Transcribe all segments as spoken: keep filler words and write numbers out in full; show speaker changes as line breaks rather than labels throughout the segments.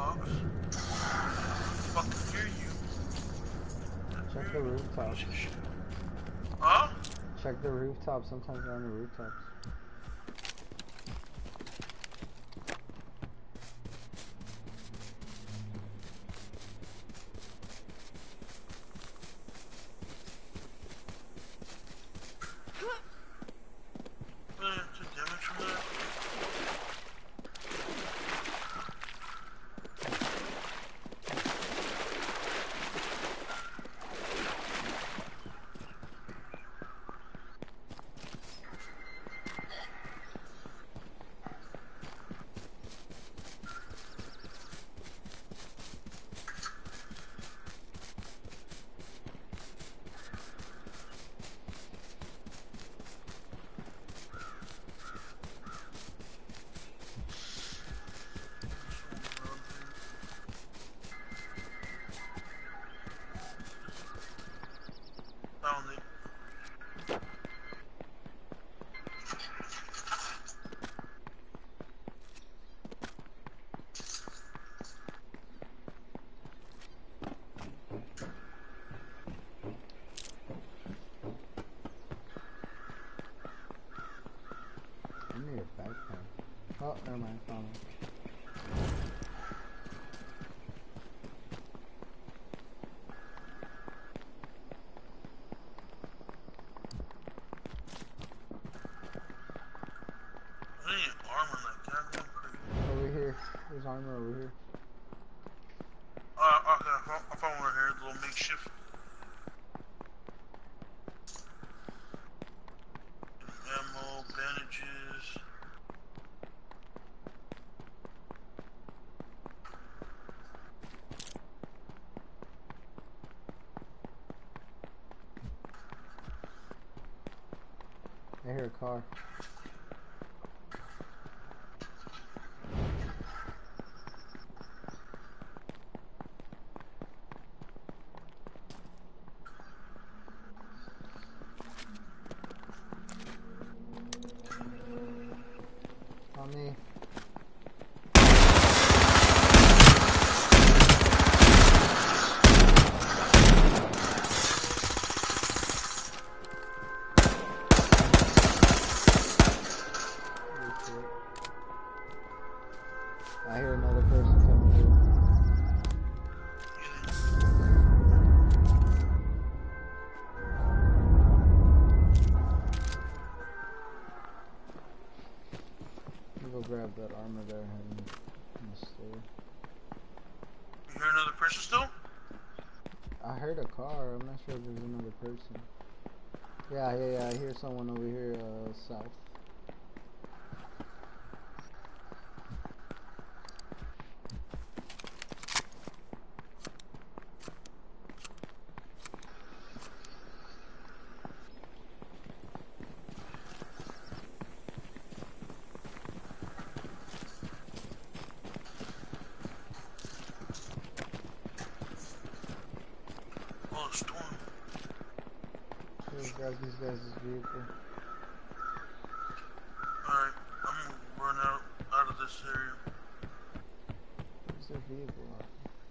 rooftops. Fucking hear you.
Check the rooftops.
Huh?
Check the rooftops. Sometimes they're on the rooftops. I need a backpack. Oh, never mind, found it.
I need armor like that.
Over here. There's armor over here.
Uh, okay, I found, I found one here, the little makeshift. Ammo, bandages.
I hear a car. On me. I hear another person coming through. Go grab that armor there in the store.
You hear another person still?
I heard a car. I'm not sure if there's another person. Yeah, yeah, yeah. I hear someone over here, uh, south.
Oh, storm.
Let's grab these guys' vehicle.
Alright, I'm gonna run out, out of this area.
Where's their vehicle at?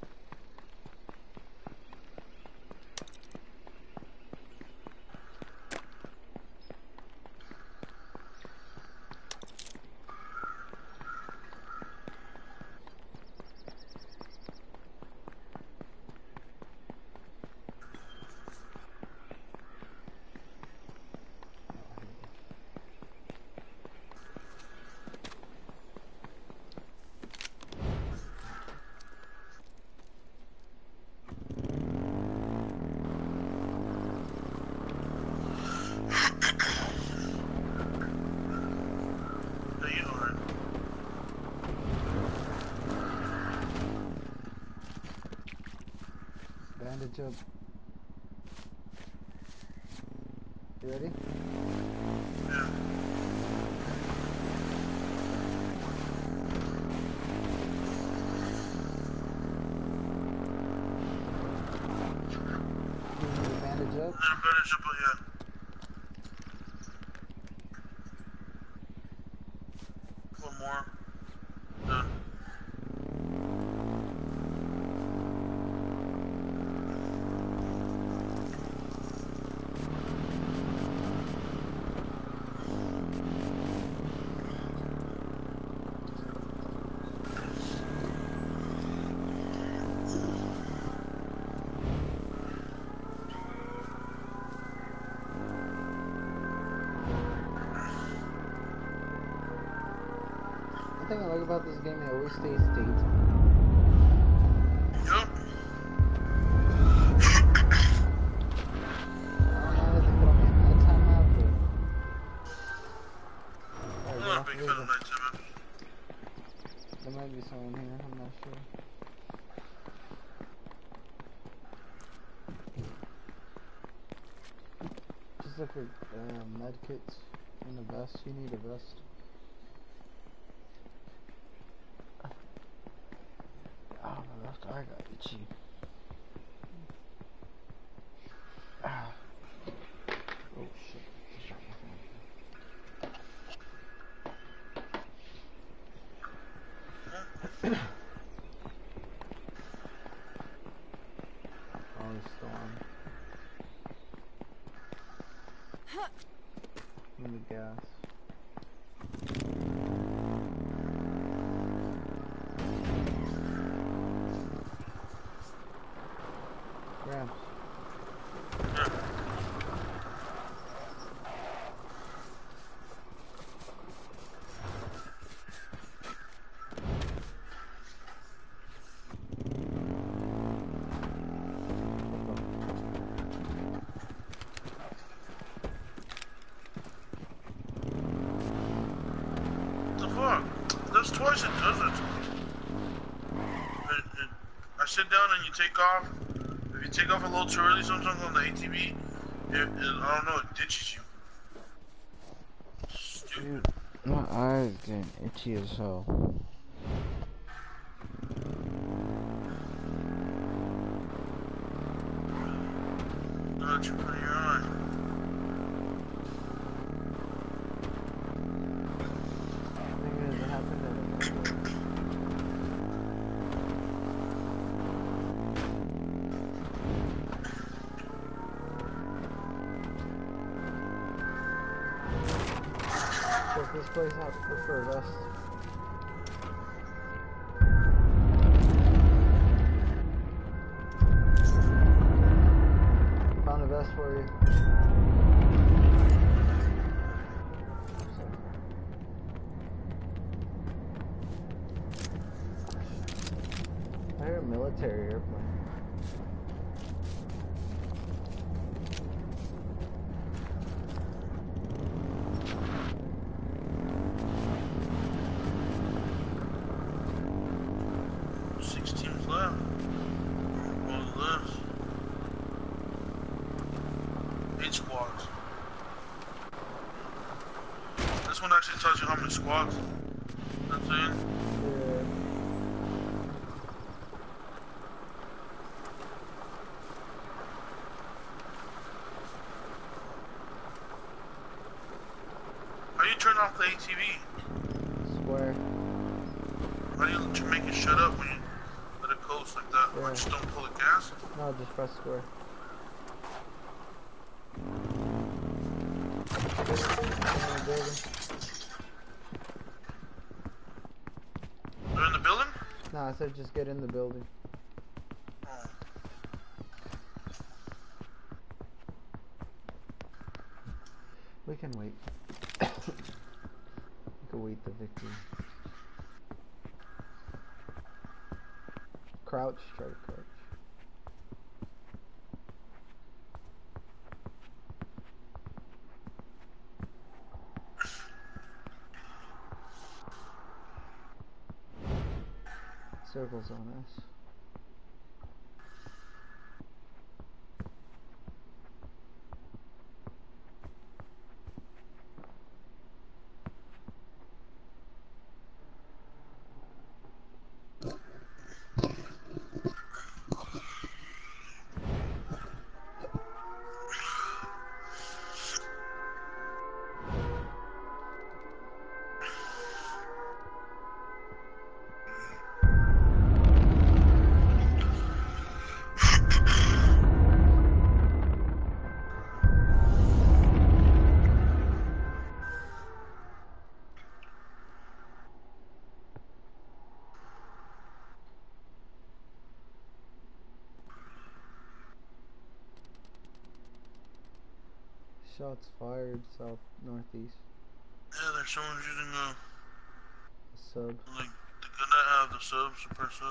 Bandage up. You ready?
Yeah.
You need a bandage up?
Yeah, bandage up, yeah. One more. Done.
thing I like about this game, it always stays daytime.
Yup.
I don't know if they put on the nighttime map, but...
I'm
Alright,
not a
get
big
off
fan
the
of nighttime maps.
There might be someone here, I'm not sure. Just look for uh, med kits and a vest. You need a vest. Oh, my left eye got itchy. Ah. Oh shit. Just dropped my phone. Oh, the storm. And the gas. Grams.
Yeah. What the fuck? That's twice it does it. It, it. I sit down and you take off. If you take off a little too early sometimes on the A T V, it, it, I don't know, it ditches you. Stupid.
Dude, my eyes getting itchy as hell.
Not you put in your eye.
Thing is, it happened at a nowhere. Check this place out. Look for a vest. Found a vest for you. I hear a military airplane.
Six teams left. One left. Eight squads. This one actually tells you how many squads. That's it.
Yeah.
How do you turn off the A T V?
Square.
How do you make it shut up when you let it coast like that?
Yeah.
Or just don't pull the gas?
No, just press square.
They're in the building?
No, I said just get in the building.
Oh.
We can wait. We can wait the victory. Crouch, try to crouch. Circles on us. Shots fired south northeast.
Yeah, there's someone using a
sub.
Like, the gun that have the sub, super sub.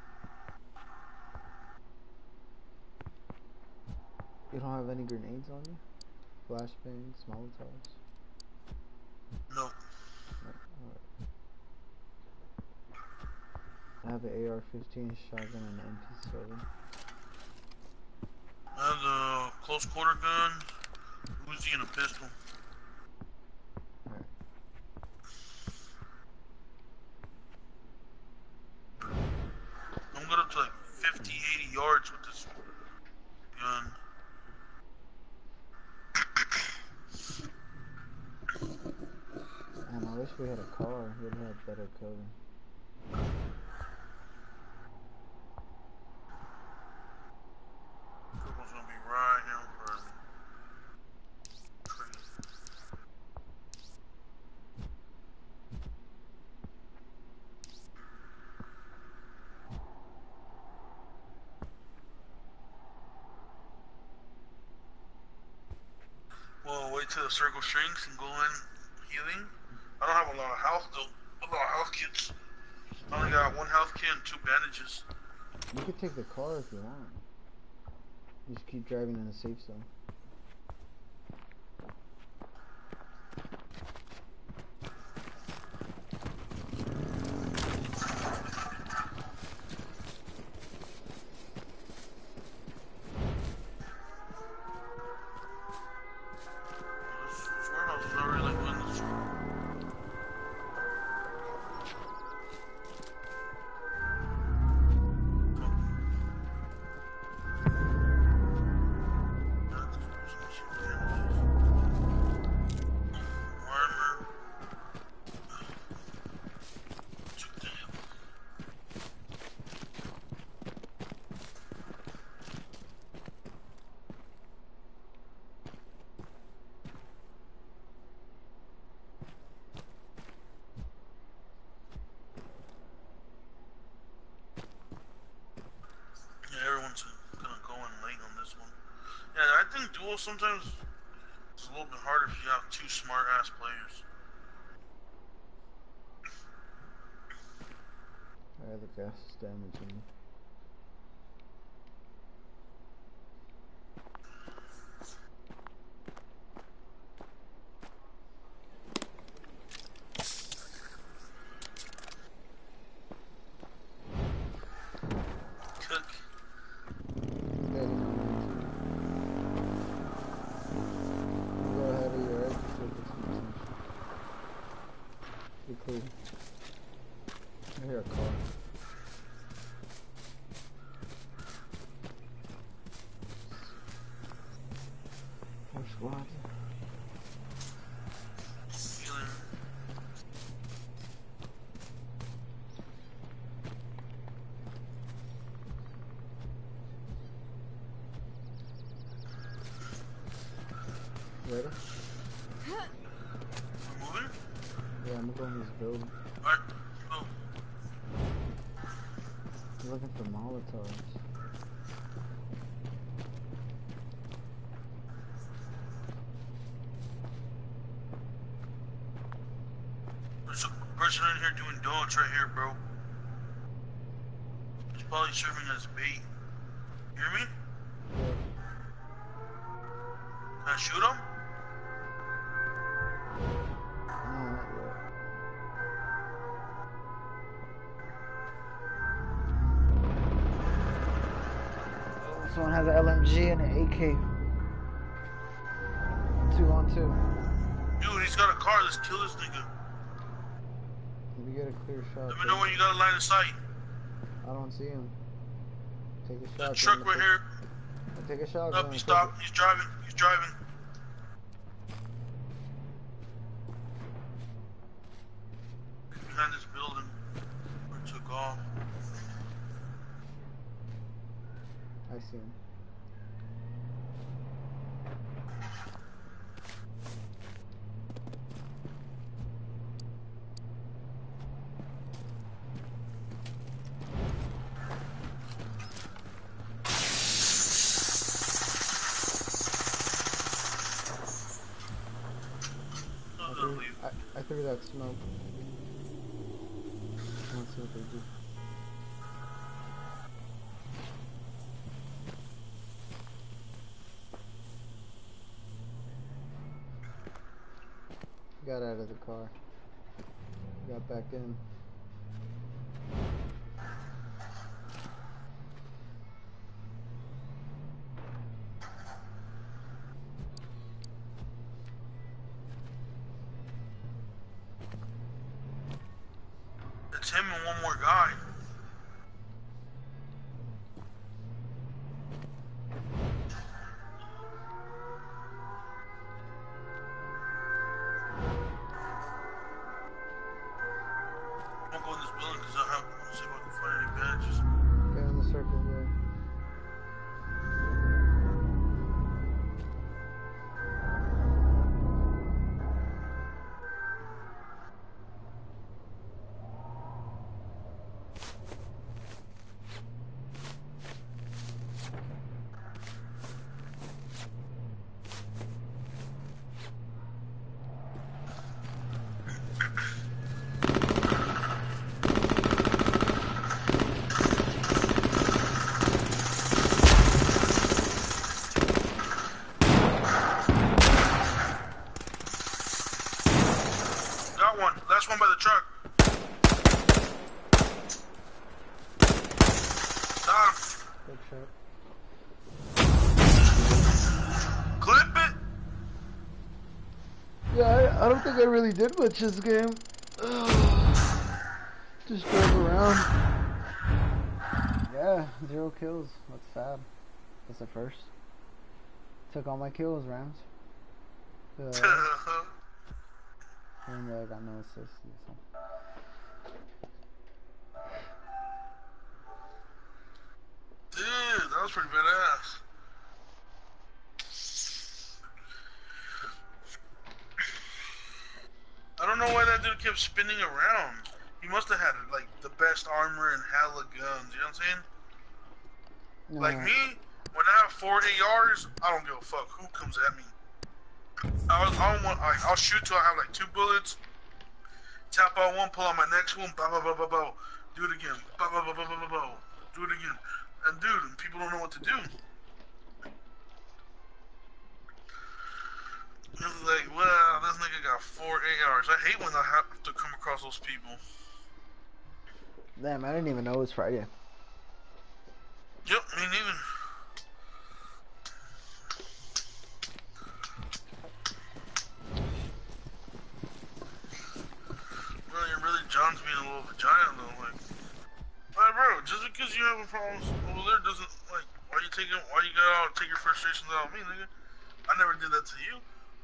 You don't have any grenades on you? Flashbangs, Molotovs?
No.
No. Alright. I have an A R fifteen, shotgun, and an M P seven.
I have the close quarter gun, Uzi, and a pistol.
Alright.
I'm good up to like fifty, eighty yards with this gun.
Man, I wish we had a car. We'd have better cover.
Purple's gonna be right here in front of me. Crazy. Well, wait till the circle shrinks and go in healing. I don't have a lot of health though. A lot of health kits. I only got one health kit and two bandages.
You could take the car if you want. Just keep driving in a safe zone.
This, this warehouse is already like one this. Everyone's gonna go in late on this one. Yeah, I think duel sometimes is a little bit harder if you have two smart ass players.
Alright, the gas is damaging me.
Cook.
Yeah, he's on Go ahead of your exit so get some attention. Be clear. I hear a car. Four squad.
Healing.
Ready?
We're moving?
Yeah, I'm going to this building.
Alright, go.
I'm looking for Molotovs.
There's a person in here doing donuts right here, bro. He's probably serving as bait. You hear me?
Yeah.
Can I shoot him?
No, not yet. Someone has an L M G and an A K. Two on two.
Dude, he's got a car. Let's kill this nigga.
If you get a clear shot.
Let me know when you got a line of sight.
I don't see him. Take a
The
shot.
truck right here.
Take a shot.
Up, he stopped. He's driving. He's driving. Behind this building. Where it took off.
I see him. I threw, I, I threw that smoke. see what they do. Got out of the car. Got back in.
It's him and one more guy. I'm gonna go in this building because I have to see if I can find any badges.
Get in the circle here.
Got one. Last one by the truck. Got him.
Good shot.
Clip it.
Yeah, I, I don't think I really did much this game. Just drove around. Yeah, zero kills. That's sad. That's the first. Took all my kills, Rams. Uh, and uh, I got no assists. So.
Dude, that was pretty badass. I don't know why that dude kept spinning around. He must have had like the best armor and hella guns. You know what I'm saying?
No.
Like me, when I have four A Rs, I don't give a fuck who comes at me. I was, I don't want, like, I'll shoot till I have like two bullets. Tap out one, pull out my next one, ba ba ba ba ba. Do it again, ba ba ba ba ba ba ba. Do it again, and dude, people don't know what to do. It's like, well, this nigga got four A Rs. I hate when I have to come across those people.
Damn, I didn't even know it was Friday.
Yep, me neither. Really, really, John's being a little vagina though. Like, like, bro, just because you have a problem over there doesn't, like, why you taking, why you go out and take your frustrations out on me, nigga? I never did that to you.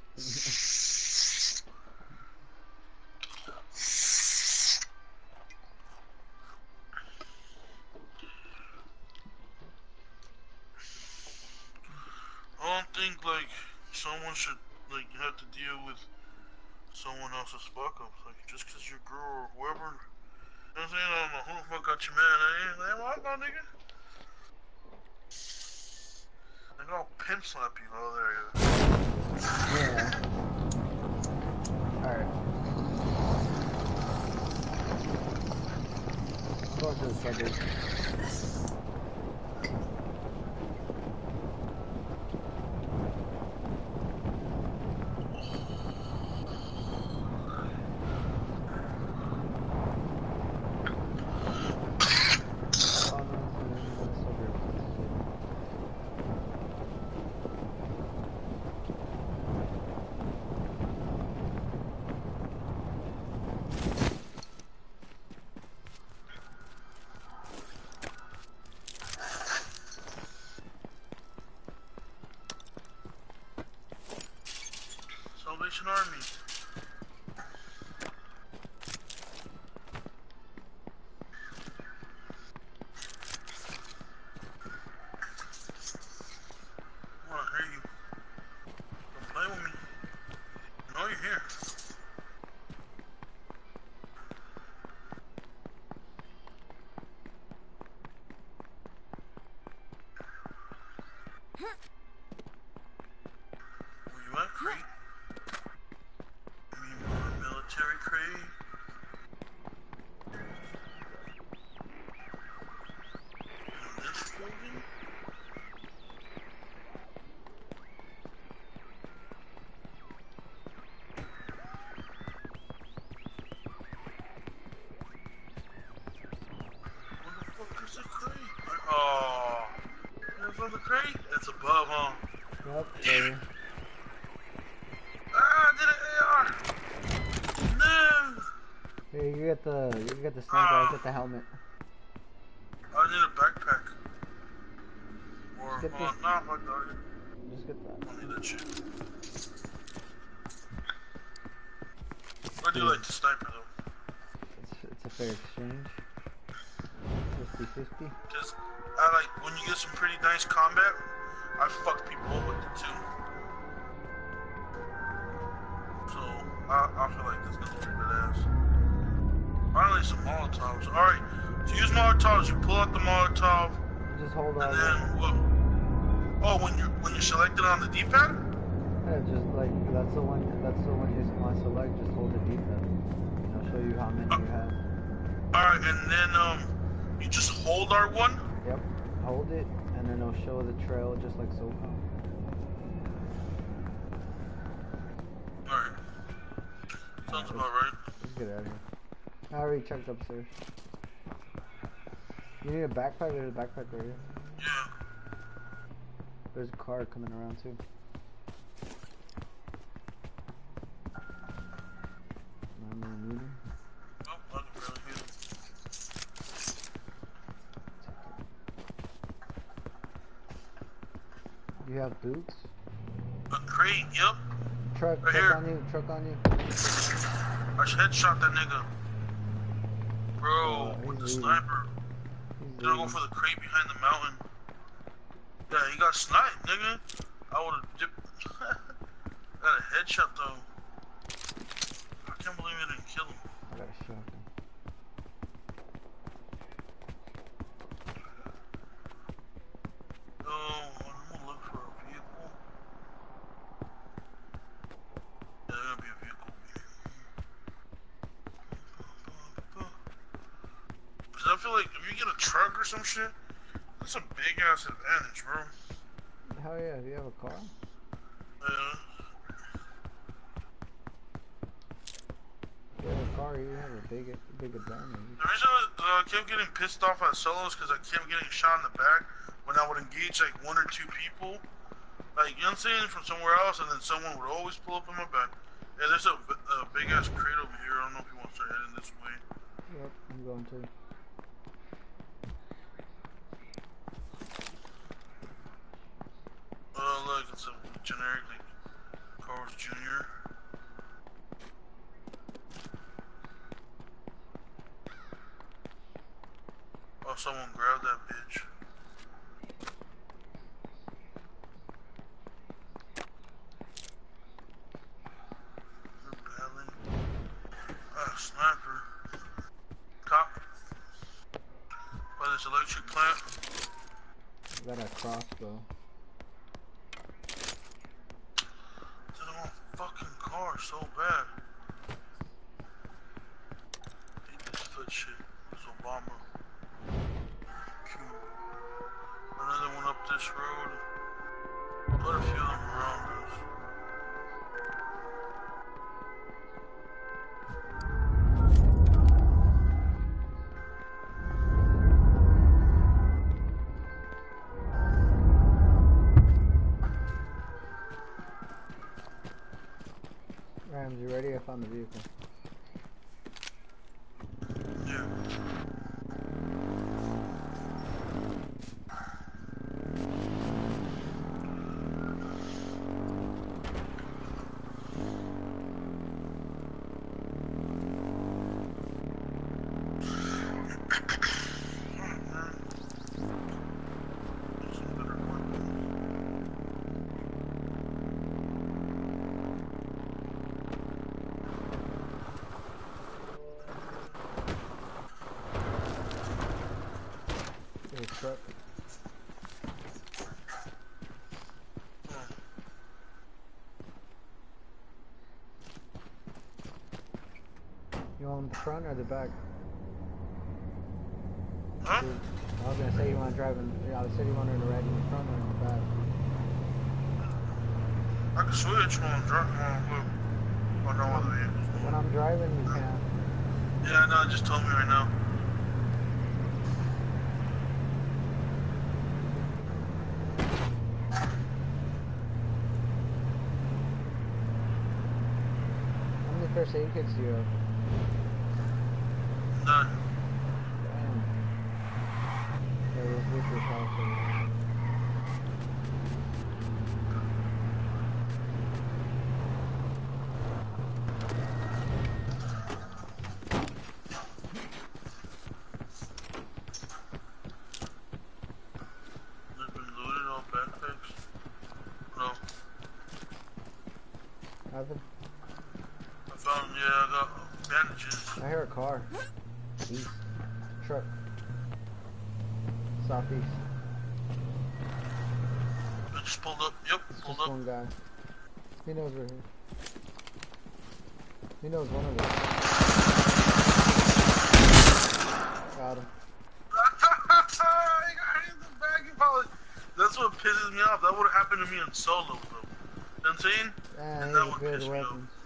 I don't think, like, someone should, like, have to deal with someone else's fuck ups. Like, just because you're a girl or whoever. You know what I'm saying? I don't know who the fuck got you mad at you. Like, what about, nigga? Like, I'll pimp slap you. Oh, there you go.
Yeah. Alright. I'm going to the suburbs.
Salvation Army. I wanna hear you. Don't play with me. I know you're here. Where you at, Crate? You mean more military crate? from the crate? It's above, huh?
Yep, baby.
Ah, I did an A R! No!
Here, you get the, you get the sniper, I'll
Uh,
get the helmet.
I need a backpack. Or,
Get
uh,
this.
nah, fuck that.
Just get
I
that.
don't need that shit. I do like the sniper though.
It's, it's a fair exchange. fifty fifty.
Cause I like, when you get some pretty nice combat, I fuck people up with it too. So, I, I feel like this is gonna be badass. Finally some Molotovs. Alright, to use Molotovs, you pull out the Molotov,
Just hold on.
and then what? Oh, when you're, when you're selected on the D-pad?
Yeah, just like, that's the one, that's the one you want to select, just hold the D-pad. And I'll show you how many
Uh,
you have.
Alright, and then, um, you just hold R one?
Yep, hold it, and then it'll show the trail just like so far.
Alright. Sounds about right.
Let's get out of here. I already checked upstairs. You need a backpack? There's a backpack right here.
Yeah.
There's a car coming around too. nine millimeter.
Oh, I can barely hear it.
You have boots?
A crate, yep.
Truck,
Right
truck
here.
on you, truck on you.
I should headshot that nigga. Bro,
Uh,
with the
he's
sniper.
He's
Gonna go
leaving.
for the crate behind the mountain. Yeah, he got sniped, nigga. I would've dipped. Got a headshot though. I can't believe I didn't kill him.
I got a shotgun.
Oh, I'm gonna look for a vehicle. Yeah, there's gonna be a vehicle. Cause I feel like if you get a truck or some shit, that's a big ass advantage, bro.
Hell yeah, do you have a car?
Yeah.
If you have a car, you have a big, big advantage.
The reason I uh, kept getting pissed off at solos because I kept getting shot in the back when I would engage like one or two people. Like, you know what I'm saying? From somewhere else, and then someone would always pull up in my back. Yeah, there's a, a big ass crate over here. I don't know if you want to start heading this way.
Yep, I'm going to.
Oh, look, it's a generic, like, Carl's Junior Oh, someone grabbed that bitch. They're battling. Ah, sniper. Cop. By this electric plant.
I got a crossbow.
It's in my fucking car so bad. Hate this foot shit. It's Obama. Another one up this road. Quite a few of them around us.
Rams, you ready? I found the vehicle.
Yeah.
There's a truck. You want the front or the back?
Huh?
Dude, I was gonna say you want to drive in. Yeah, I said you wanted to ride in the front or in the back.
I can switch when I'm driving. When I'm I know what the vehicle's
When I'm driving, you can.
Yeah, no, just tell me right now.
first aid kits do you have?
None.
Damn. Yeah, with, with your house.
They've been loaded all backpacks. No.
Nothing?
I found, yeah, I got bandages.
I hear a car. East. Truck. Southeast.
I just pulled up. Yep,
It's
pulled
just
up.
one guy. He knows we're here. He knows one of us. Got him.
I got hit in the back. He probably, that's what pisses me off. That would have happened to me in solo, bro. You know what I'm saying?
Yeah, he
That
has
would
good
piss me off.
weapons.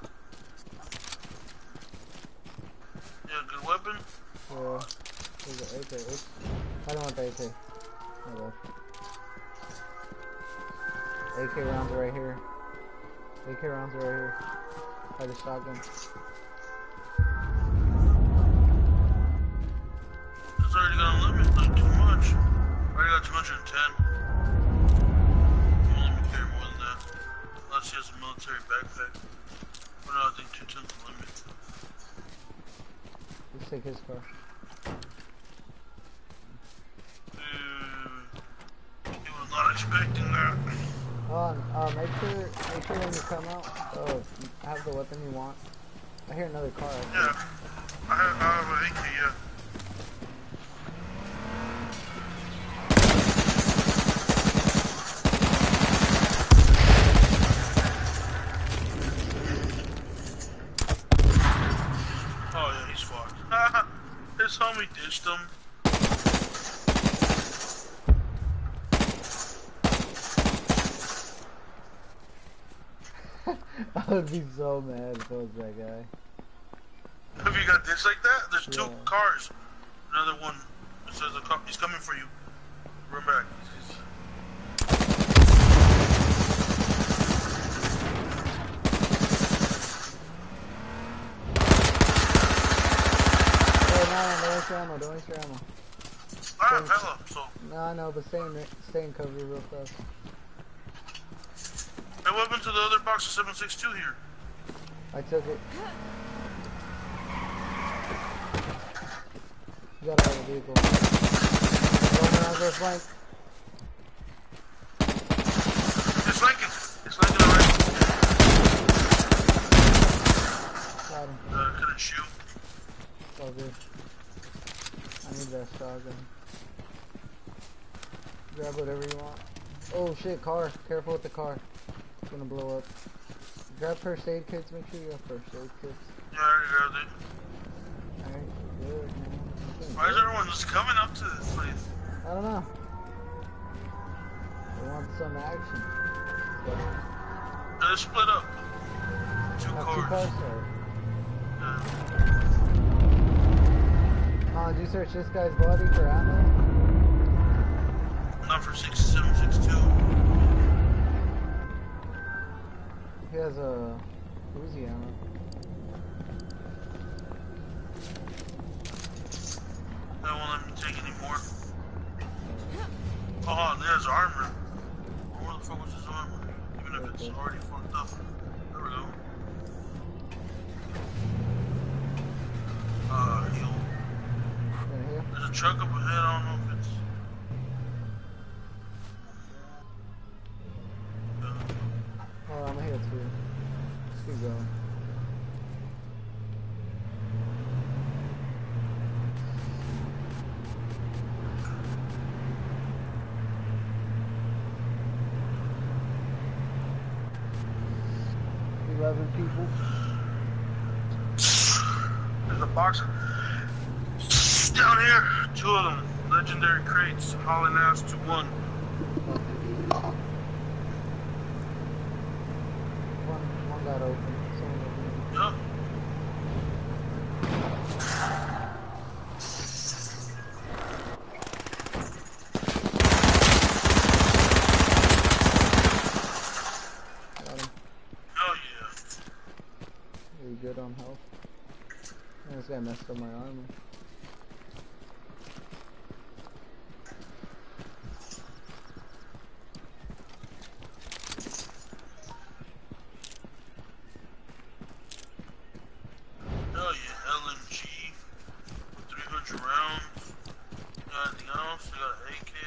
Yeah, good weapon.
Yeah. There's an A K. Oops. I don't want the A K. My bad. A K rounds are right here. A K rounds are right here. I just shotgun.
It's already got a limit, like too much. I already got two hundred ten. You won't let me carry more than that. Unless he has a military backpack. But no, I think two ten's the limit.
Let's take his car.
Dude, he was not expecting that.
Oh, uh, make sure, make sure when you come out, uh, have the weapon you want. I hear another car. Actually.
Yeah, I have, I have an A K, yeah. Oh yeah, he's fucked. His homie ditched him.
I would be so mad if I was that guy.
If you got ditched like that, there's two
Yeah.
cars. Another one. It says a car. He's coming for you. Run back.
Hey, no, no, don't waste your ammo, don't waste your ammo.
I have hella, so.
No, I know, but stay in, stay in cover real fast.
Hey, what happened to the other box of seven six two here?
I took it. You got out of the vehicle. Going around their flank.
It's flanking. It's flanking already.
Got him.
Uh, couldn't shoot.
It's all good. I need that shotgun. Grab whatever you want. Oh shit, car. Careful with the car. It's gonna blow up. Grab first aid kits. Make sure you have first aid kits.
Yeah, I already grabbed it.
Alright, good, man.
Why is everyone just coming up to this place?
I don't know. They want some action. But
They're split up. Two
have
cars.
two cars or?
Yeah.
Uh, did you search this guy's body for ammo?
Not for six seven six two.
He has a Uzi ammo.
They won't let me take any more. Oh, there's armor. Where the fuck was his armor? Even if it's already fucked up. There we go. Uh, heal.
Right here.
There's a truck up ahead. I don't know if it's. Uh,
Oh, I'm here too. Let's keep going. Eleven people.
There's a box down here. Two of them. Legendary crates. Hauling ass to one.
One, one got open. Someone opened it.
Yup.
Got him.
Hell yeah.
Are you good on health? This guy messed up my armor.
Hell yeah, L M G with three hundred rounds. Got anything else? We got an A K.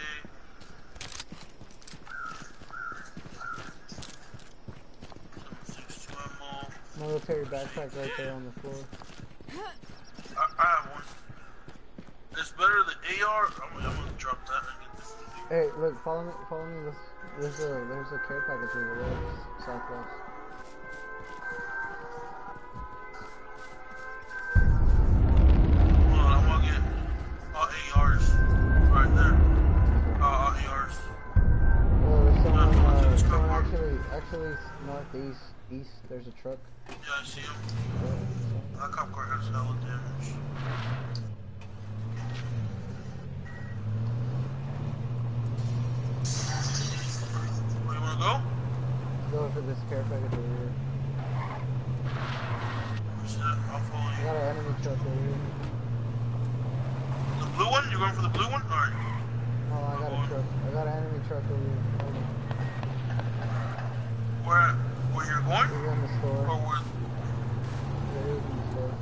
seven six two ammo.
Military backpack right there on the floor.
I, I have one. It's better than A R. I'm, I'm gonna drop that and get this.
Hey, look, follow me, follow me. This, there's a, there's a care package over there, southwest.
Hold on, I'm gonna get all A Rs right there. Uh, all A Rs.
Oh, there's someone,
Yeah,
uh,
it's
someone
car
actually, actually northeast, east. There's a truck.
Yeah, I see him. That cop car has hella damage. Where you wanna go?
Go for this care package over here.
Where's that? I'll follow
I
you.
got an enemy truck over here.
The blue one? You're going for the blue one? Alright.
Oh, I got a truck. I got an enemy truck over here. Hold on.
Where, where you're going?
He's in the store.
Or where?
Yeah, he's in the store.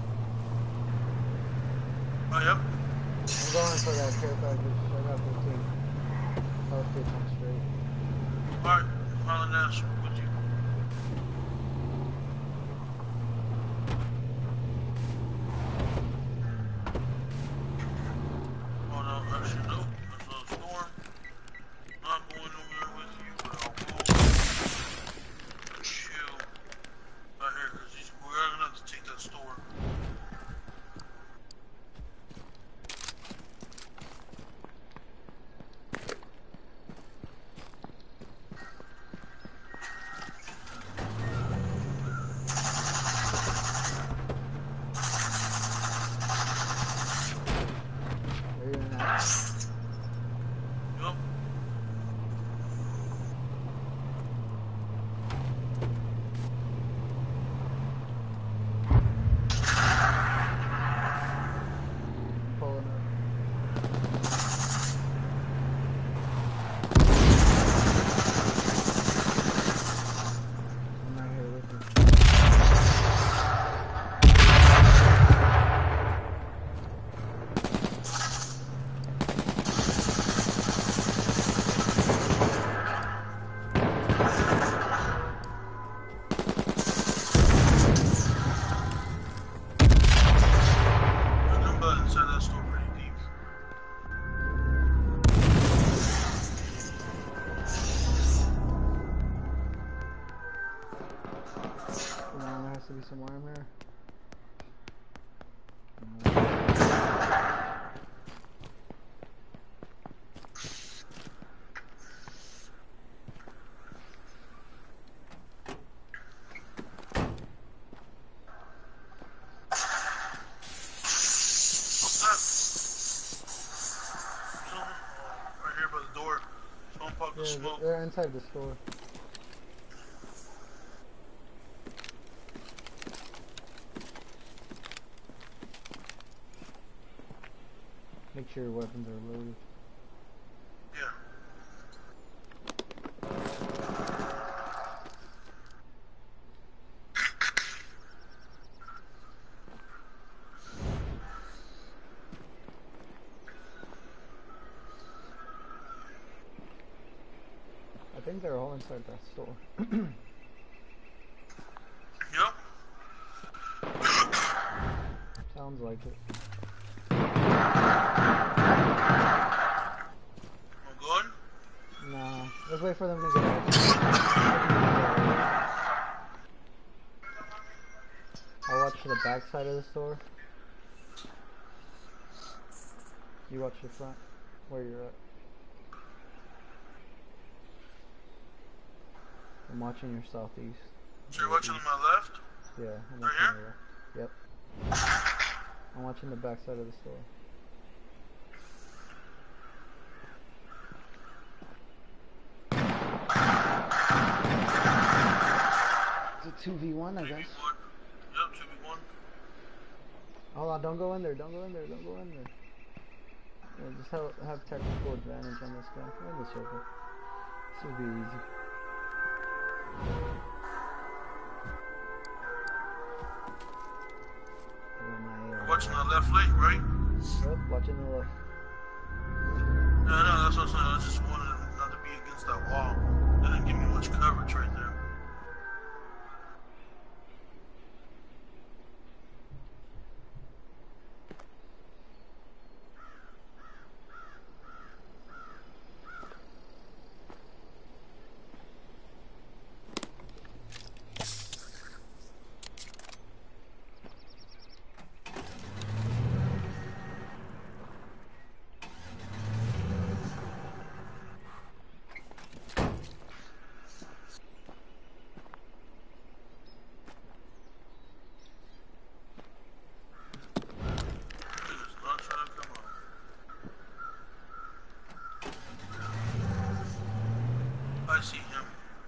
Oh, yep.
I'm going for that care package. I got fifteen. Health kits on straight.
Alright. I'll announce with you. Oh, no. Actually, no. That's not a storm. Not going over there with you, but I will chill right here, because we're gonna have to take that store.
Where you at?
Yup.
Pulling up. I'm right here with you.
There's no button inside that store pretty deep.
Come on, there has to be some arm here.
What's that? Something? Oh, right here by the door. Someone popped the
Yeah,
smoke.
they're inside the store. Make sure your weapons are loaded.
Yeah.
I think they're all inside that store.
Yup.
Sounds like it.
I'm going.
Nah, let's wait for them to get out. I'll watch the back side of the store. You watch the front, where you're at. I'm watching your southeast.
So you're watching on my left?
Yeah, I'm
Right
watching
here?
your left. Yep. I'm watching the back side of the store. It's a two v one, I guess.
two v one. Yep, two v one.
Hold on, don't go in there, don't go in there, don't go in there. Yeah, just have, have technical advantage on this guy. Go in the circle. This will be easy.
You're watching the left lane, right?
Yep, watching the left.
No, no, that's what I'm saying. I just wanted not to be against that wall. They didn't give me much coverage right there. I see him.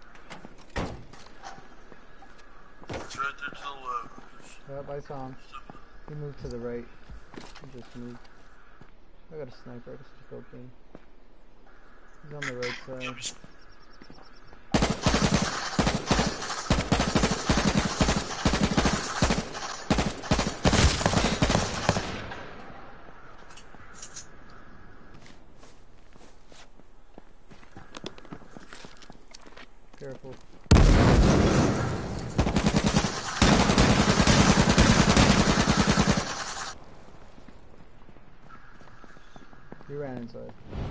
It's right there to the left.
Yep, I saw him. He moved to the right. He just moved. I got a sniper. I can scope in. He's on the right side. Careful. He ran inside.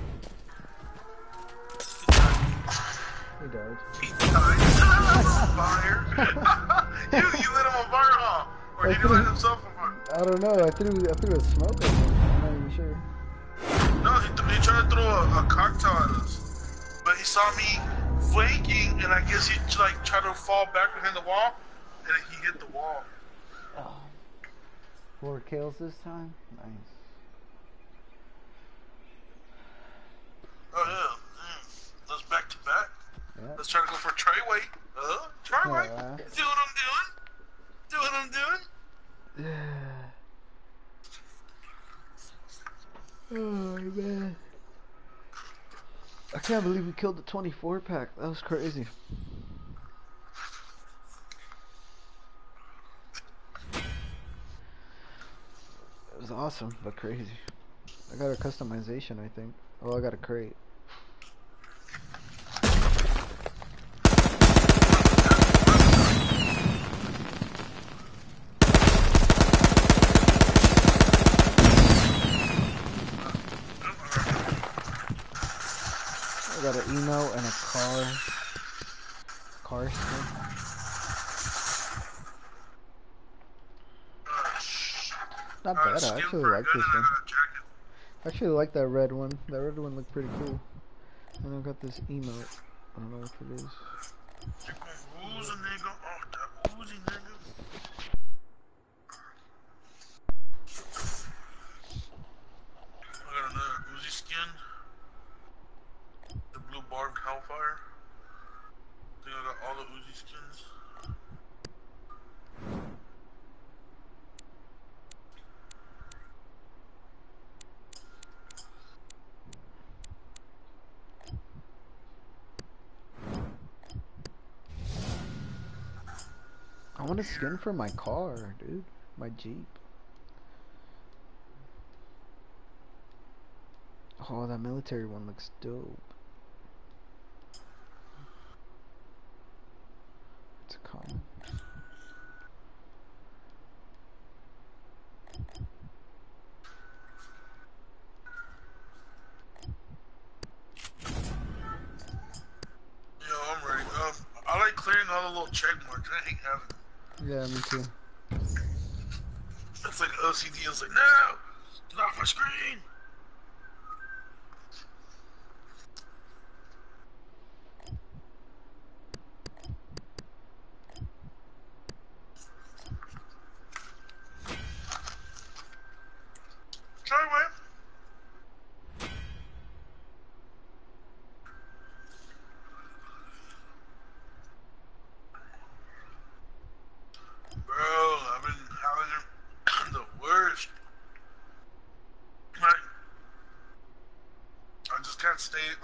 He died.
He died. On fire. you, you lit him on fire, huh? Or did he light himself on fire?
I don't know. I threw, I threw a smoke at him. I'm not even sure.
No, he, th he tried to throw a, a cocktail at us, but he saw me flanking, and I guess he like tried to fall back behind the wall, and he hit the wall.
Oh. Four kills this time. Nice.
Oh yeah, mm. That's back to back.
Yeah.
Let's try to go for Treyway. Uh, Treyway.
Yeah.
Do what I'm doing. Do what I'm doing.
Yeah. Oh man. I can't believe we killed the twenty-four pack. That was crazy. It was awesome, but crazy. I got a customization, I think. Oh, I got a crate. I got an emo and a car. Car skin. Not bad. I actually like this one. I actually like that red one. That red one looked pretty cool. And I got this emote. I don't know what it is.
Ooze, nigga. Oh, that oozy nigga. I got another Uzi skin. The blue barbed hellfire. I think I got all the Uzi skins.
I want a skin for my car, dude. My Jeep. Oh, that military one looks dope. It's a common.
Yo, I'm ready. Um, I like clearing all the little check marks. I hate having them.
Yeah, me too.
It's like O C D. It's like, no! Get off my screen! Try away. Bro, I've been having the worst.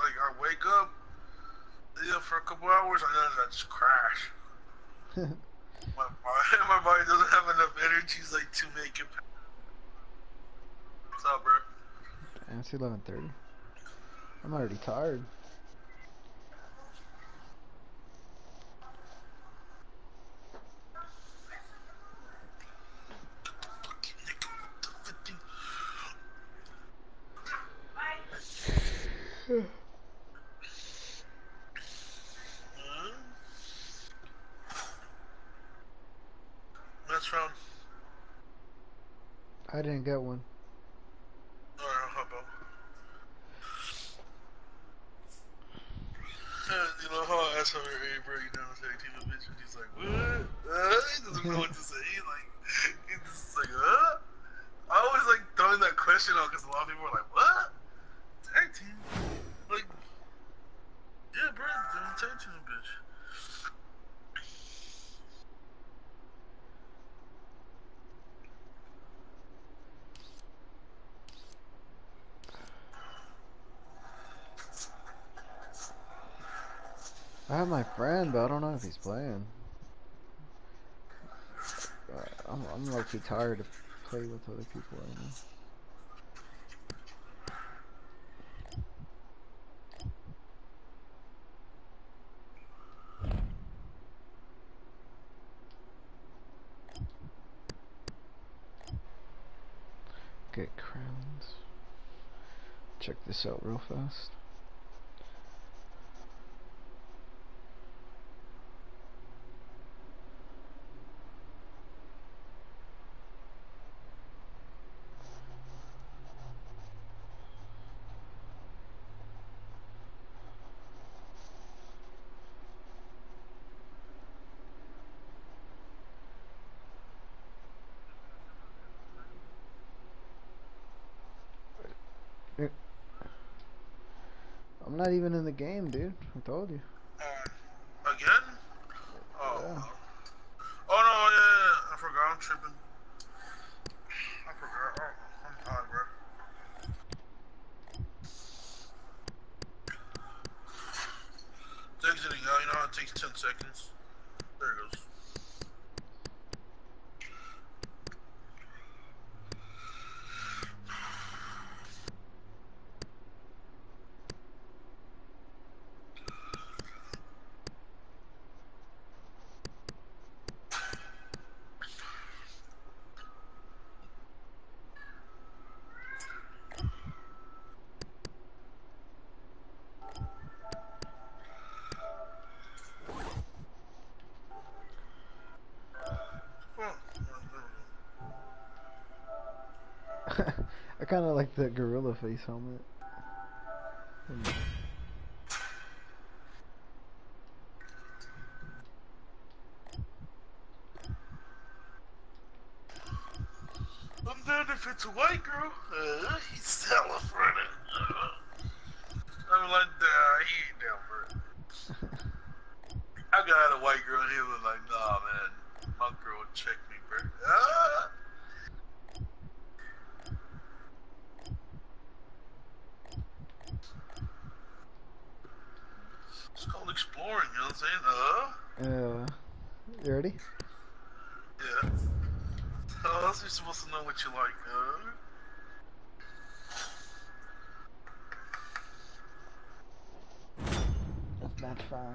like I wake up, yeah, for a couple hours, and then I just crash. my, my my body doesn't have enough energy like to make it. What's up, bro?
Damn, it's eleven thirty. I'm already tired.
That's round.
I didn't get one.
Alright, I'll hop out. You know how I asked him, hey, bro, you know, tag team a bitch, and he's like, what? Uh, he doesn't know what to say. Like, he's just like, huh? I always like throwing that question out because a lot of people are like, what? Tag team? Like, yeah, bro, they're tag team a bitch.
I have my friend, but I don't know if he's playing. Uh, I'm, I'm low-key tired to play with other people right now. Get crowns. Check this out real fast. I'm not even in the game, dude. I told you.
Uh, again? Oh.
Yeah.
Oh, no, yeah, yeah, yeah. I forgot. I'm tripping. I forgot. Oh, I'm tired, bro. It's exiting out. You know how it takes ten seconds? There it goes.
I kind of like the gorilla face helmet.
I'm dead if it's a white girl. Uh, he's hella running. Uh, I'm like, nah, he ain't down for it. I got a white girl and he was like, nah, man. My girl would check me, bro. Ah! It's called exploring, you know what I'm saying? Uh?
Uh, you ready?
Yeah. How else are you supposed to know what you like, uh?
That's match five.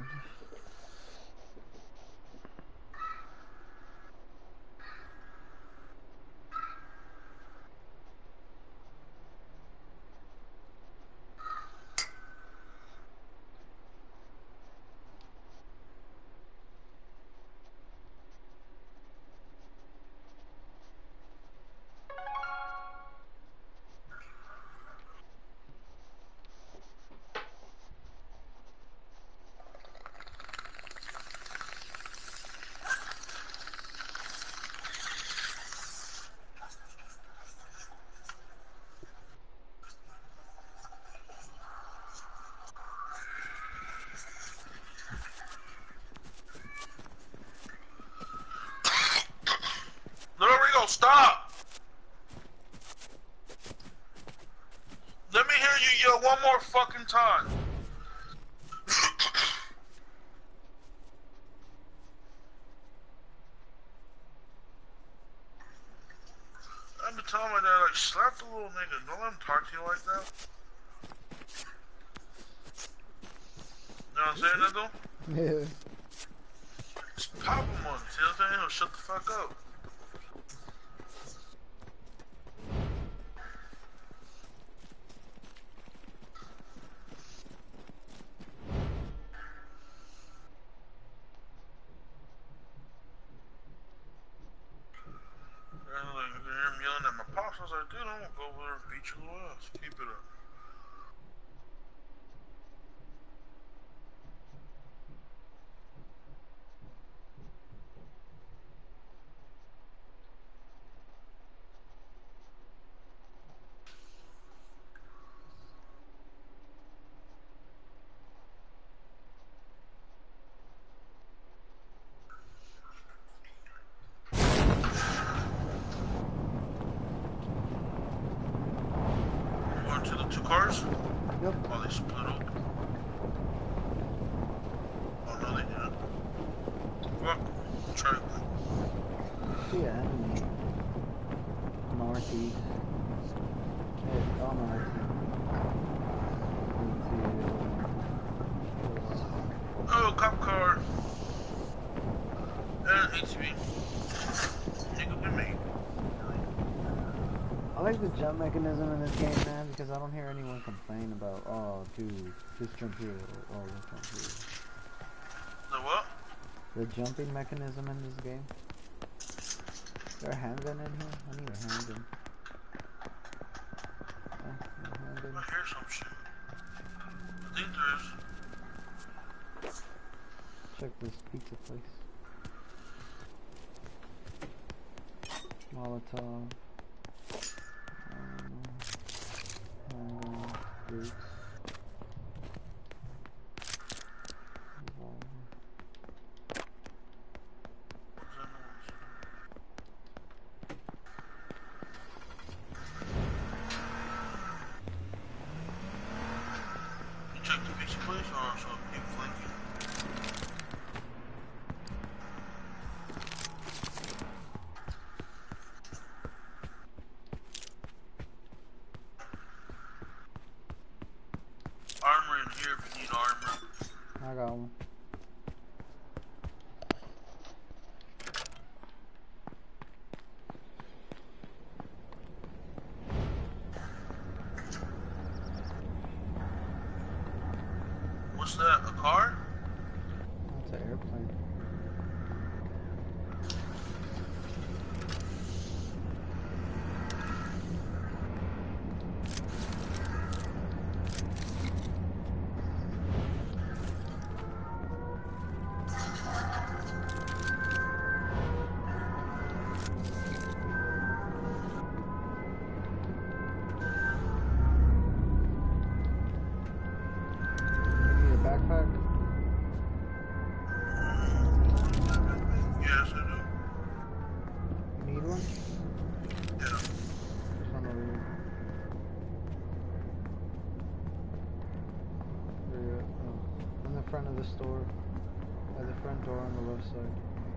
nigga, don't let him talk to you like that. You know what I'm saying, Nando?
Yeah.
Just pop him once, you know what I'm saying? He'll shut the fuck up. And like, you hear him yelling at my pops, I was like, dude, I'm gonna go over there and beat your little ass. Keep it up. Going to the two cars?
Yep.
Oh, they split open. Oh, no, they didn't. Fuck. Try it.
See an enemy. Northeast. Hey, oh no, I see.
Oh, cop car. And an A T V. Nigga, we made.
I like the jump mechanism in this game, man, because I don't hear anyone complain about, oh, dude, just jump here, or oh, let's jump here.
The what?
The jumping mechanism in this game. Is there a handgun in here? I need a handgun. Oh, no handgun.
I hear some shit. I think there is.
Check this pizza place. Molotov. Um, handgun. Boots. Revolver.
You check the pizza place or some big flanky? Armor in here if you need armor.
I got one.
What's that? A car?
That's an airplane. Backpack?
Yes, I do.
You need one?
Yeah.
There's one over here. Where you at? Oh. In the front of the store. By the front door on the left side.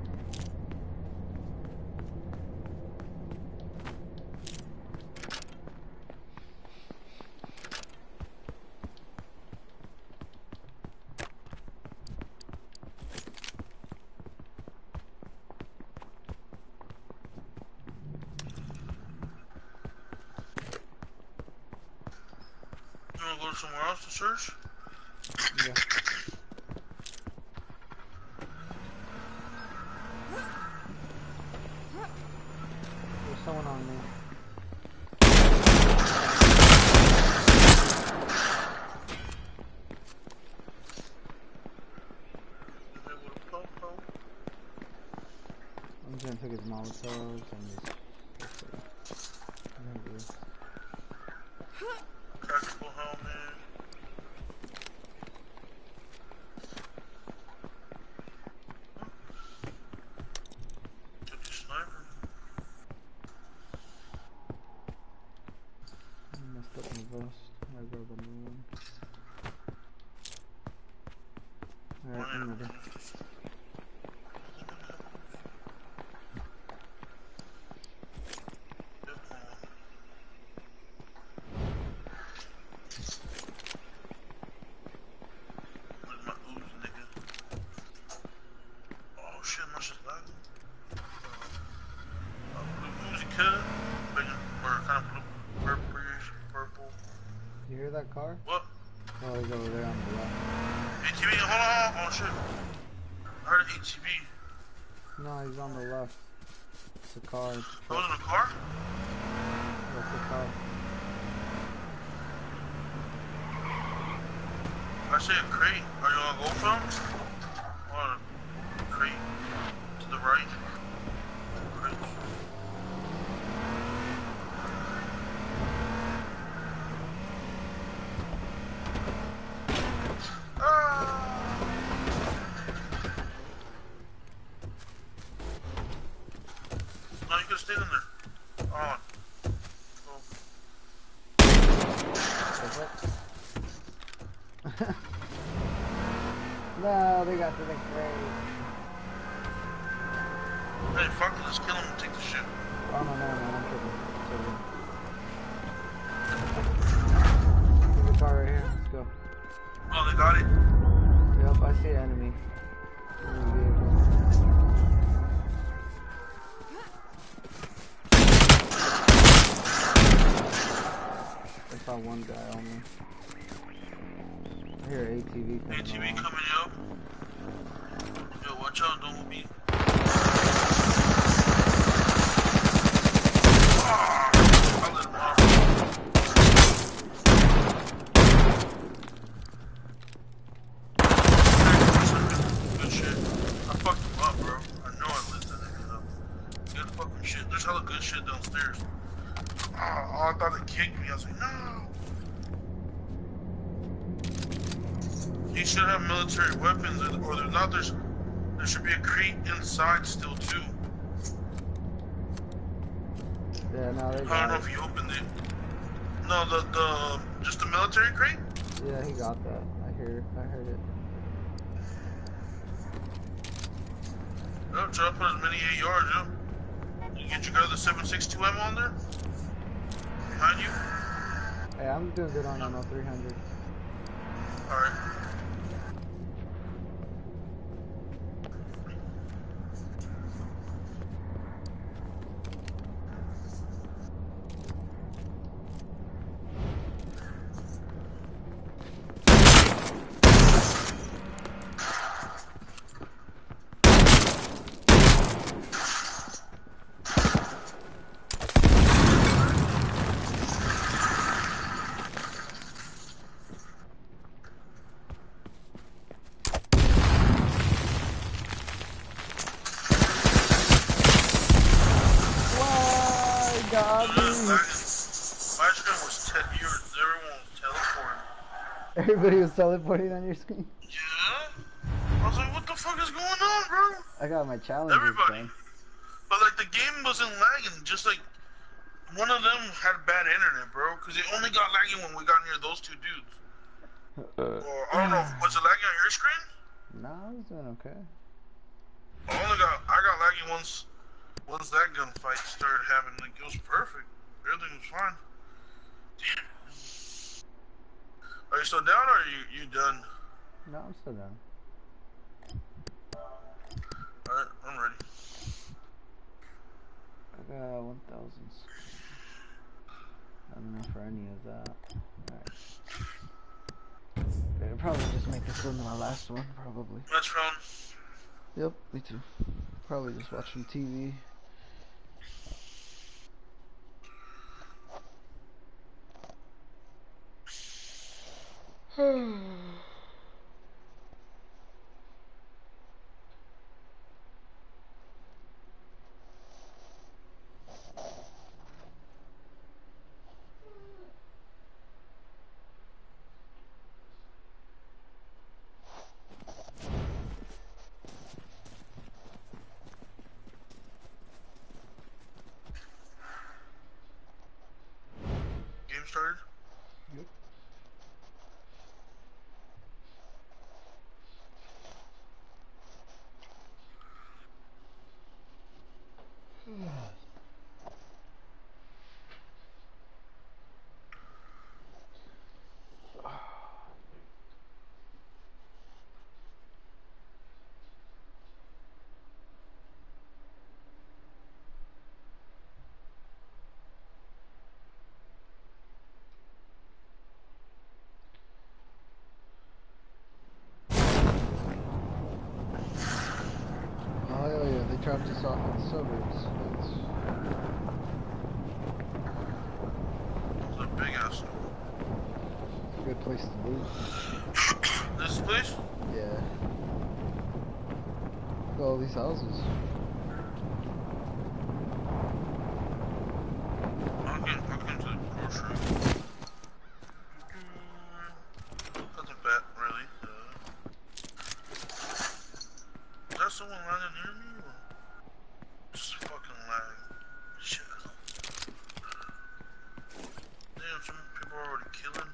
You wanna go somewhere else to search?
Yeah. There's someone on me. I'm just gonna take his Molotovs and his...
Tactical helmet. Get the sniper.
I messed up my vest. I grab a new one. Alright, I'm ready.
car?
What?
Oh, he's over there on the left.
A T V, hold on, oh shit. I heard an A T V.
No, he's on the left. It's a car. It's a
I
truck.
was in a car?
That's a car.
I see a crate. Are you gonna go from? On a crate to the right. Crate. No, you could stay in there. On. Oh.
No, they got to the crate.
Hey, fuck it, let's kill him and take the shit.
Oh, no, no, no, I'm tripping. There's a car right here. Let's go.
Oh, they got it?
Yep, I see an enemy. I saw one guy only. I hear A T V coming
A T V
along.
coming up. Yo, watch out, don't be. Ah, I lit him off. Good shit. I fucked him up, bro. I know I lit that nigga up. Good fucking shit. There's hella good shit downstairs. Ah, oh, I thought it kicked me. I was like, no. You should have military weapons, or there's not. There's there should be a crate inside still too.
Yeah, no, they got
I don't know
it.
if he opened it. No, the the just the military crate.
Yeah, he got that. I hear. I heard it.
Oh, try to put as many A Rs, yo. You get your guy the seven six two ammo on there behind you.
Hey, I'm doing good on ammo three hundred.
All right.
Everybody was teleporting on your screen.
Yeah. I was like, what the fuck is going on, bro?
I got my challenge.
Everybody.
Done.
But like the game wasn't lagging. Just like one of them had bad internet, bro. Because it only got lagging when we got near those two dudes. Uh, or I don't know. Was it lagging on your screen?
Nah, I was doing okay.
I only got I got lagging once. Once that gunfight started happening, like it was perfect. Everything was fine. Damn. Are you still down or are you you done?
No, I'm still down.
Alright, I'm ready.
I got one thousand. Not enough for any of that. Alright. I'll probably just make this one my last one, probably.
That's fine.
Yep, me too. Probably just watching T V.
Game started?
Yep. dropped us off in the suburbs. That's...
It's a big ass store.
It's a good place to live.
This place?
Yeah. Look at all these houses.
I'll get, I'll come to the grocery. Nothing bad, really. Uh, is that someone landing near me? Or just fucking land? Shit. Damn, some people are already killing.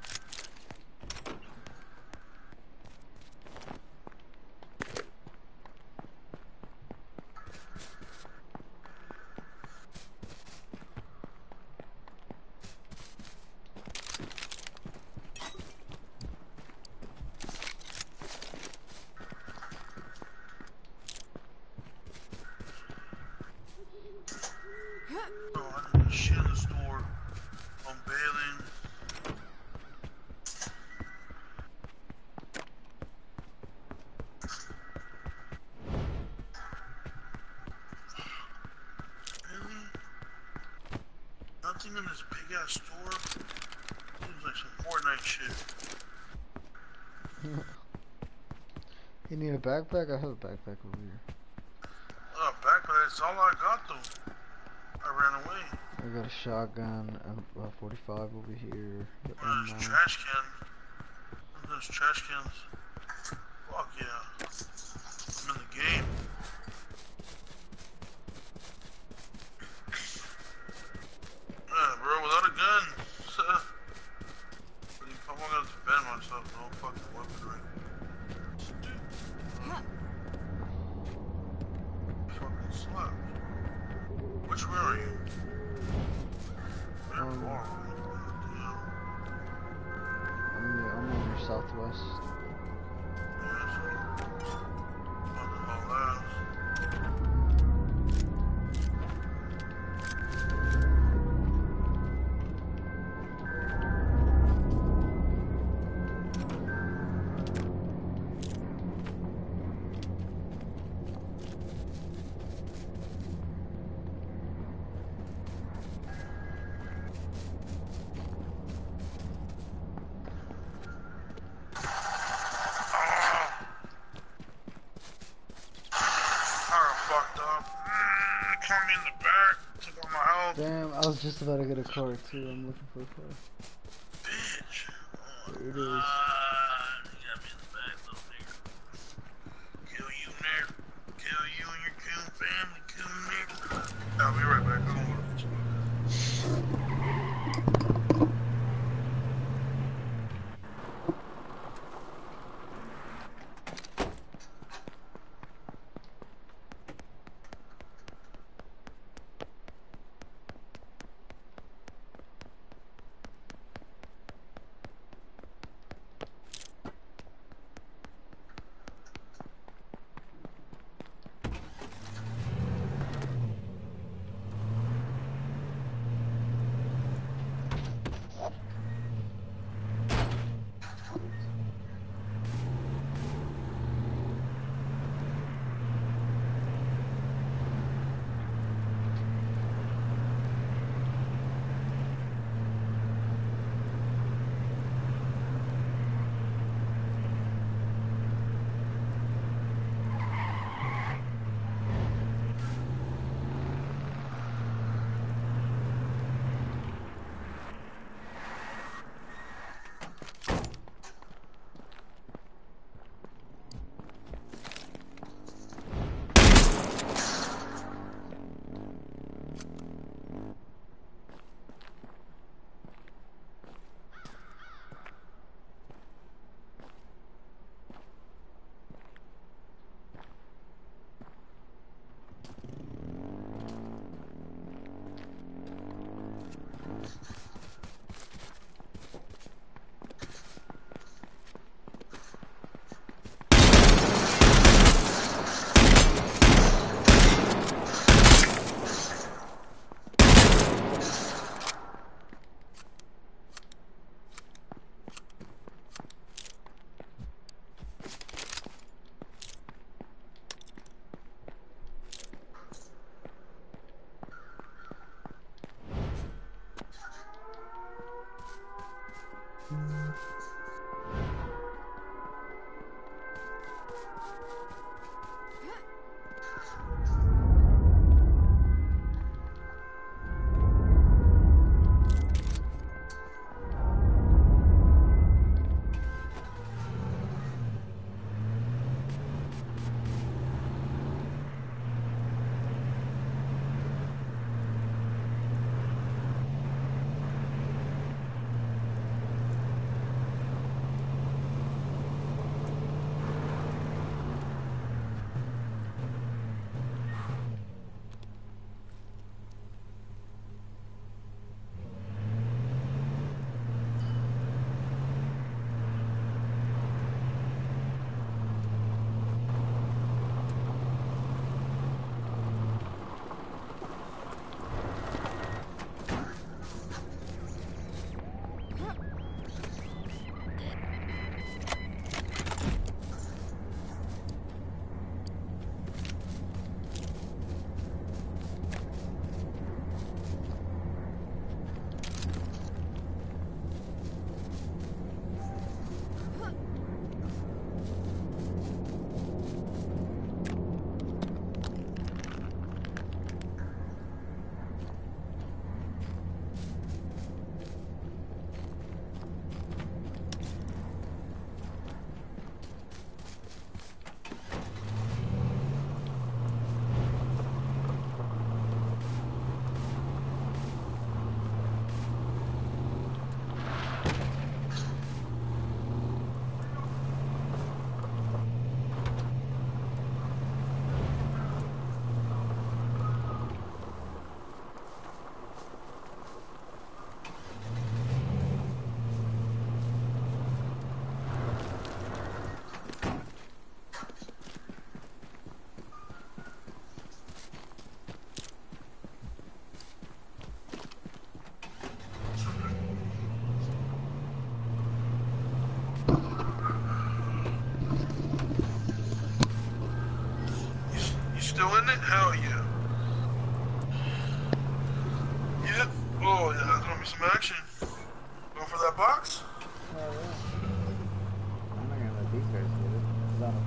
Oh, I need shit in the store. I'm bailing. Really? Nothing in this big ass store? Seems like some Fortnite shit.
You need a backpack? I have a backpack over here.
Oh, backpack, that's all I got though. I ran away.
I got a shotgun, a uh, forty-five over here.
Oh, there's trash can. Look at those trash cans. Fuck yeah. I'm in the game. Yeah, bro, without a gun. I'm gonna defend myself with no fucking weaponry. Fucking slapped. Which way are you? Where
Um,
are you?
I'm, yeah, I'm on your southwest.
Yeah, so on the whole ass.
Damn, I was just about to get a car too. I'm looking for a car.
Bitch. Oh,
There it is.
uh, you got me in the back, little nigga. Kill you, nigga. Kill you and your coon family. Kill me. I'll be right back. I don't want to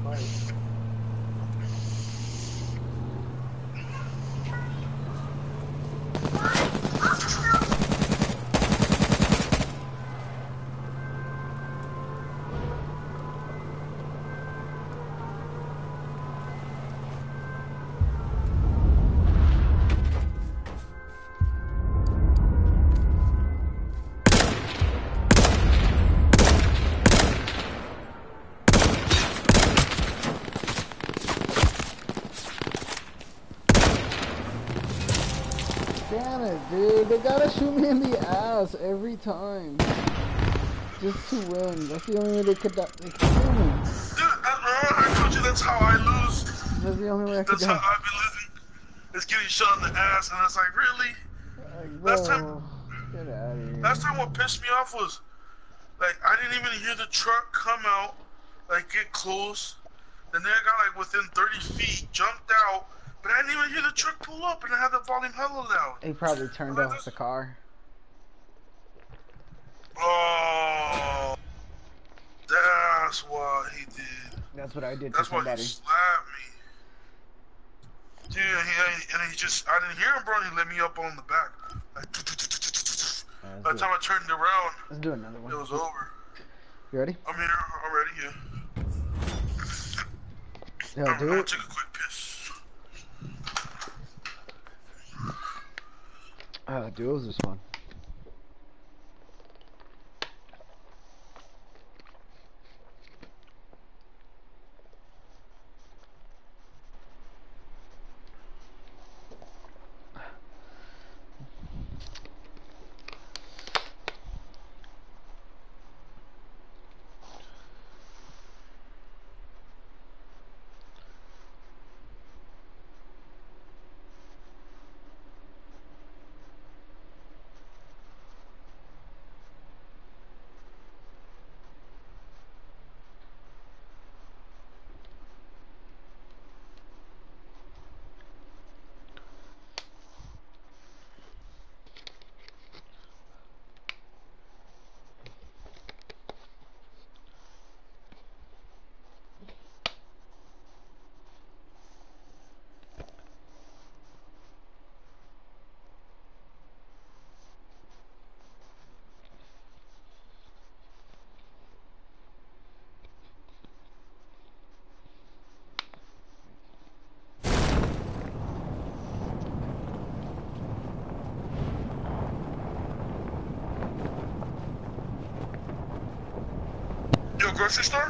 fight.
Damn it, dude. They gotta shoot me in the ass every time. Just to win. That's the only way they could, they could kill me.
Dude, I, I told you that's how I lose.
That's the only way I could
That's
die.
how I've been losing. It's getting shot in the ass, and it's like, really?
Like,
Last
bro,
time,
get out of here.
last time what pissed me off was, like, I didn't even hear the truck come out, like, get close. Then they got, like, within thirty feet, jumped out, but I didn't even hear the truck pull up, and I had the volume hella loud.
He probably turned off the car.
Oh, that's what he did.
That's what I did to
That's why
somebody.
he slapped me. Dude, he, and he just, I didn't hear him, bro, and he let me up on the back. Like,
Right,
by the time I turned around,
let's do another one.
it was over.
You ready?
I'm here already, yeah.
Yeah,
I'm,
do
I'm gonna
it.
take a quick piss.
Uh, duos is fun.
Yo, grocery store?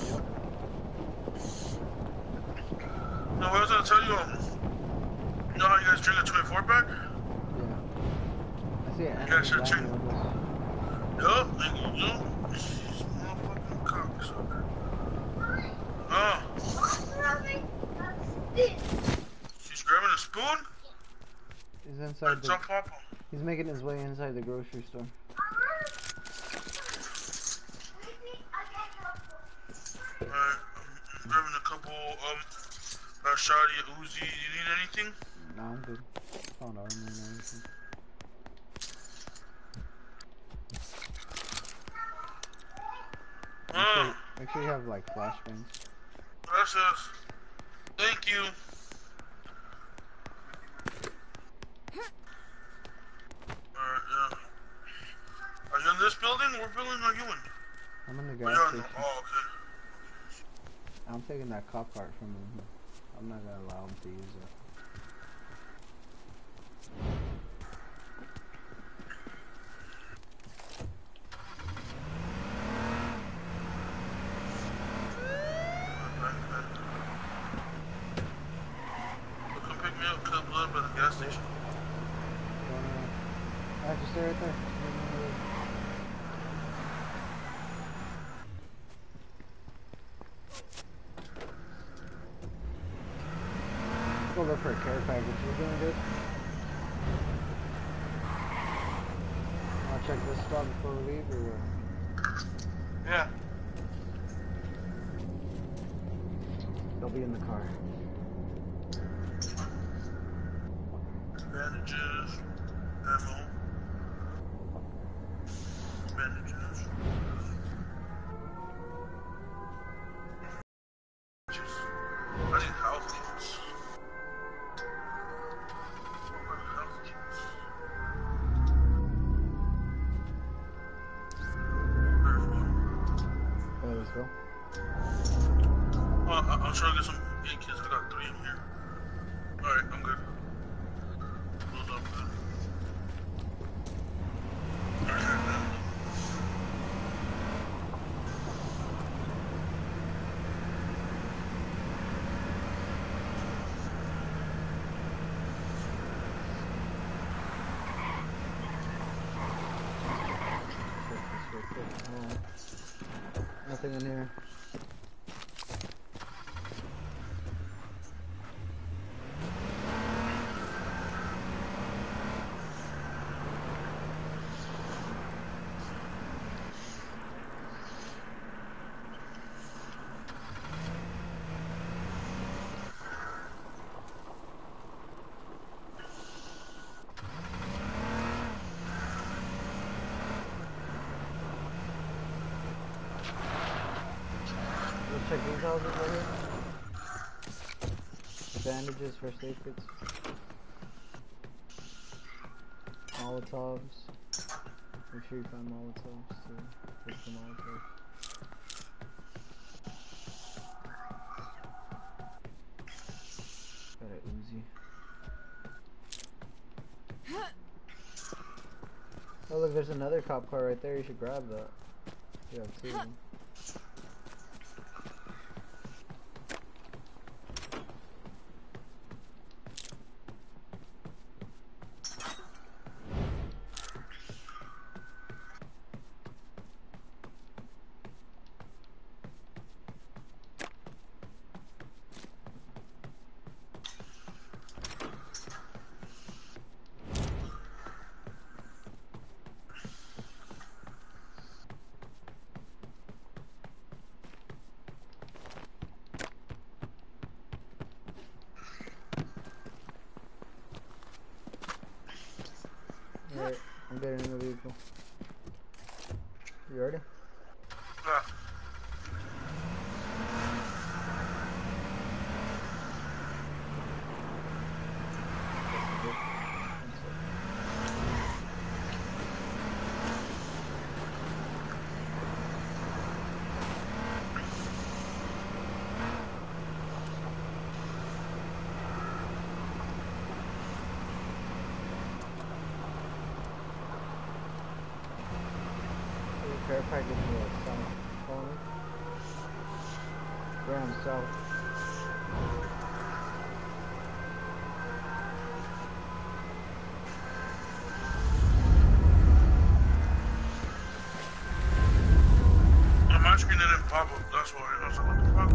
No, what I was gonna tell you, um, you know how you guys drink a twenty-four pack?
Yeah. I see it.
You guys should drink. Yup, and you know, this motherfucking cocksucker. Oh. She's grabbing a spoon?
He's inside the...
Jump up.
He's making his way inside the grocery store.
Alright, I'm grabbing a couple, um, uh, Shadi, Uzi. You need anything?
No, I'm good. Found armor and everything. Make
Oh,
sure, make sure you have like flashbangs.
gracias. Thank you. Alright, yeah. Are you in this building? What building are you in?
I'm in the
Oh,
gas
you're in
station.
the- oh, okay.
I'm taking that cop cart from him. I'm not gonna allow him to use it.
Come pick me up, cut blood by the gas station.
Uh, just stay right there. Go look for a care package. You doing good? I'll check this spot before we leave, or what?
Yeah.
They'll be in the car.
Bandages, ammo, bandages. try to get some A Ks. I got three in here. Alright, I'm good. Close up then. Alright, man.
Nothing in here. Check these houses right here. Bandages, first aid kits. Molotovs. Make sure you find Molotovs too. Take the Molotovs. Got an Uzi. Oh look, there's another cop car right there. You should grab that. You have two of them. Alright, I'm getting in the vehicle. You ready?
Yeah.
Care package to the south. Follow me. Ground south.
On my screen it didn't pop up, that's why I was like, what the fuck?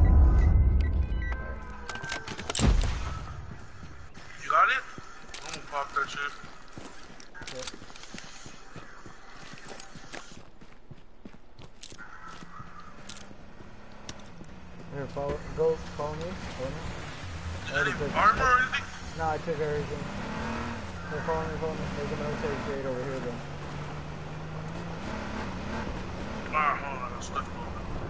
You got it? I'm gonna pop that shit.
Yep. Here, follow, go, follow me. Follow me.
Any armor or anything?
No, I took everything. Here, follow me, follow me. There's a military grade over here, though.
Alright, hold on, I got stuck over.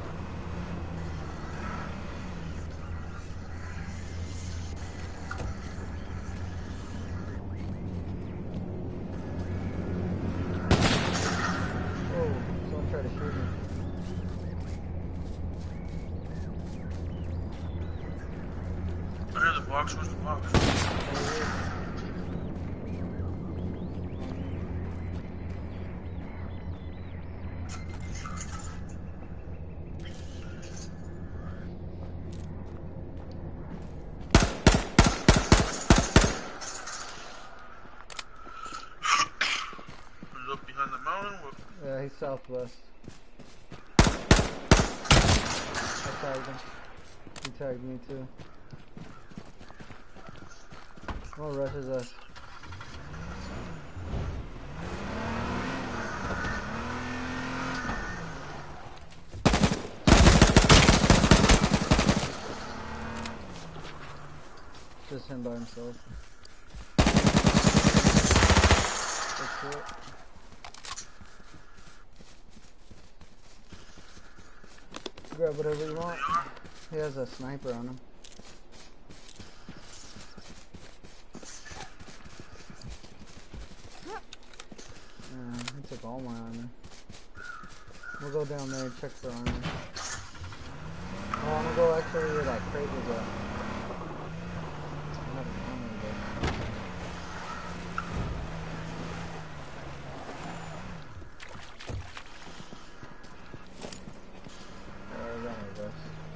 Oh, someone tried to shoot me.
I hear the box, where's the box? He's up behind the mountain? What?
Yeah, he's southwest. I tagged him. He tagged me too. What rushes us? Just him by himself. That's it. Grab whatever you want. He has a sniper on him. Yeah, he took all my armor. We'll go down there and check for armor. Oh, I'm gonna go actually where that crate was at. I have an ammo there. Oh, I got my vest.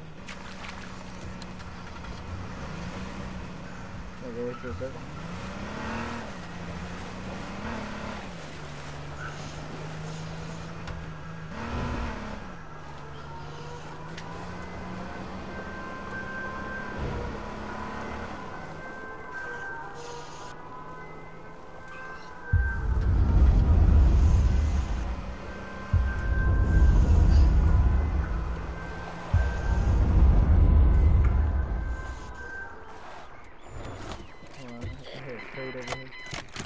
Can I go with you a second? Crate over here.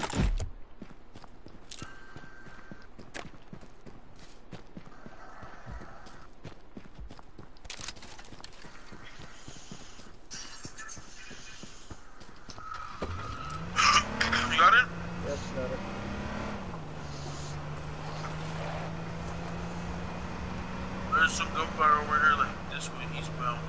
You got it?
Yep, got it.
There's some gunfire over here, like this way, eastbound.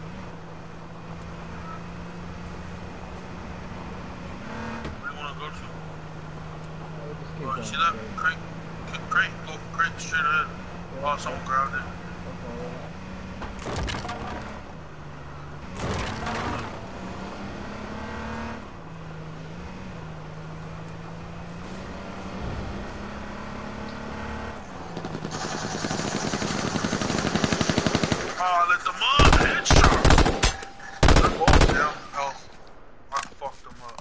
Where do you want to go to?
I'll just keep
Oh, you
going
see that?
straight.
Crate, crate, go, crate straight ahead.
Yeah,
Oh, someone grabbed it.
Okay.
Oh, let them up! Headshot! They're both down. Oh, I fucked them up.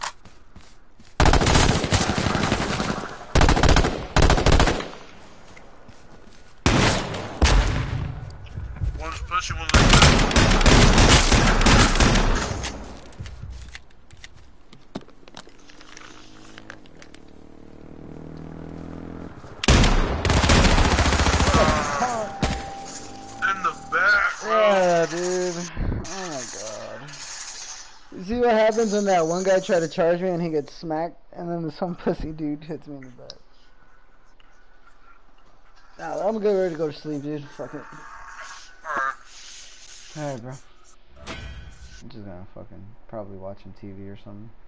One's pushing, one's like that. In the back, bro.
Yeah, dude. Oh my god. You see what happens when that one guy tried to charge me and he gets smacked, and then some pussy dude hits me in the back. Nah, I'm getting ready to go to sleep, dude. Fuck it.
Alright.
Alright, bro. I'm just gonna fucking probably watching T V or something.